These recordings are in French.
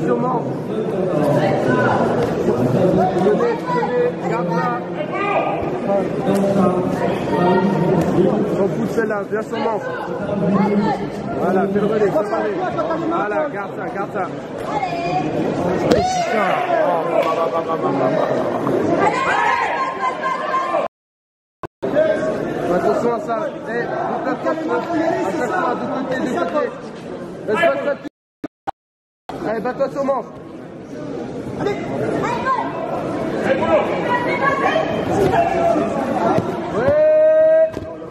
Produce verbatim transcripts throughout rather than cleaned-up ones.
Attention, manche. Tenez, tenez, garde ça. J'en fous de celle-là, bien sur manche. Voilà, fais le relais, fais le relais. Voilà, garde ça, garde ça. Attention à ça. Eh, toute la tête, à chaque fois, de côté, de côté. Laisse-moi te battre. Allez, bats-toi sur manche. Allez, ouais.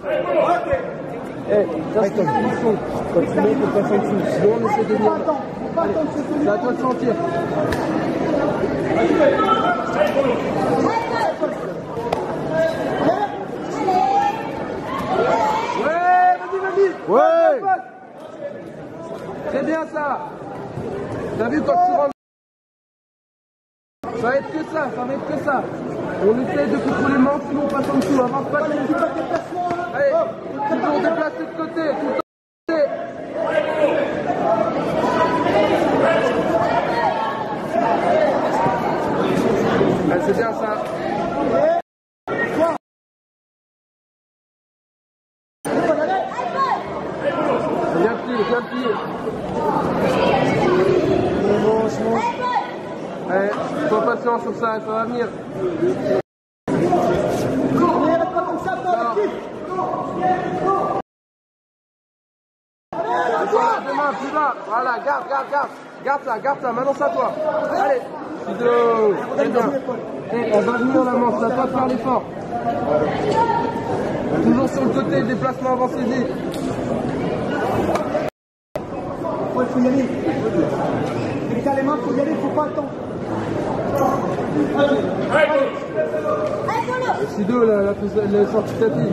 Eh, ça c'est une mission. Quand tu mets, il faut passer en dessous. Sinon, on essaie de venir. Allez, c'est à toi de sentir. Ouais. C'est bien ça. T'as vu quand tu rentres. Ça va être que ça, ça va être que ça. On essaie de contrôler les manches, sinon on passe en dessous. Avance pas de déplacement. Allez, toujours déplacer de côté. Tout de côté. Allez, c'est bien ça. Bien plié, bien plié. Allez, sois patient sur ça, ça va venir. Deux mains, plus bas. Voilà, garde, garde, garde. Garde ça, garde ça, maintenant c'est à toi. Allez, Fido, c'est bien. Et on va venir la manche, c'est à toi de faire l'effort. Toujours sur le côté, déplacement avancé vite. Il faut y aller. Les gars, les mains, il faut y aller, il ne faut pas attendre. Sido, la, la, la sortie tapis.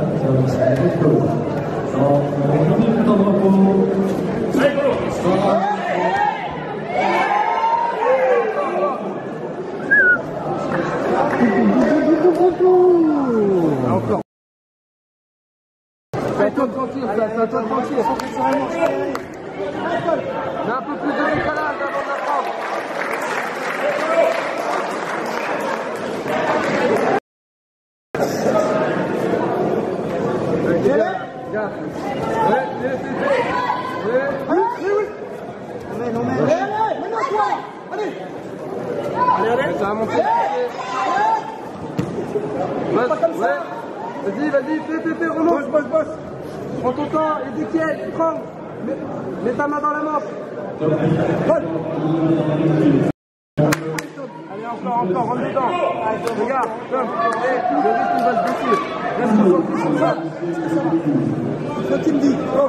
Encore. C'est à toi de sentir, c'est à toi de sentir. Il y a un peu plus de décalage avant de la prendre. Regarde, regarde. Ouais, c'est fait. Ouais. Oui, oui. Non, non, mais. Allez, maintenant toi. Allez. Allez, allez. Ça va monter. Ouais. Vas-y, vas-y, fais, fais, fais, remonte. Bosse, bosse, bosse. Prends ton temps, Ézéchiel, prends. Mets, mets ta main dans la manche. Allez, encore, encore, rentre dedans. Regarde, comme, hey, le rythme va se baisser. Reste concentré sur ça. C'est toi qui me dis. Oh.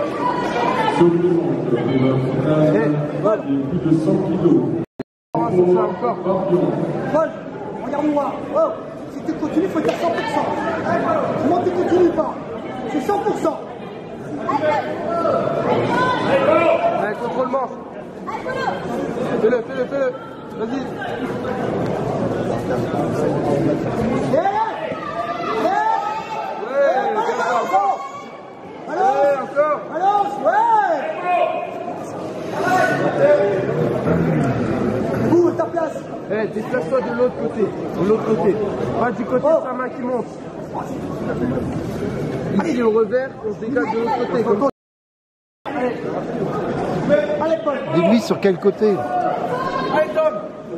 Hey, Paul. Plus de cent kilos. Sur ça encore. Paul, regarde-moi. Oh, si tu continues, il faut dire cent pour cent. Comment tu continues pas? C'est cent pour cent. Allez, contrôle manche. Fais-le, fais-le, fais-le. Vas-y. Ouais, encore. Ouais, encore. Balance, ouais. Où ta place? Eh, déplace-toi de l'autre côté. De l'autre côté. Pas du côté de sa main qui monte. Ici au revers, on se dégage de l'autre côté. Comme ça. Allez, Paul. Dis-lui sur quel côté? Allez, Tom.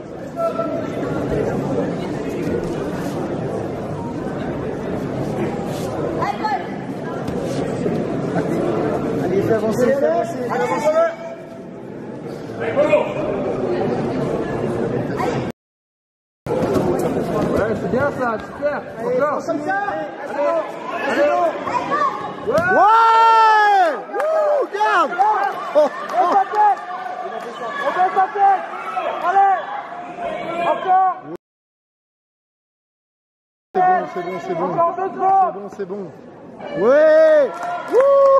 Allez, fais avancer, fais avancer, fais avancer. Ouais, c'est bien ça, super. Encore. Comme ça. Allez, allez. Ouais. Ouais. Wouh, garde. Oh, oh. On baisse sa tête. Allez. Encore. C'est bon, c'est bon, c'est bon. Encore deux secondes. C'est bon, c'est bon. Ouais. Wouh.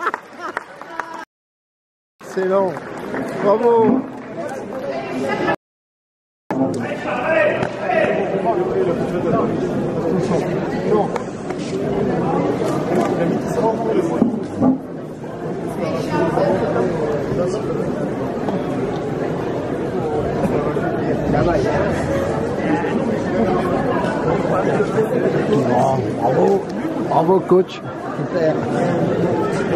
Excellent. Bravo. Bravo, bravo coach. Super.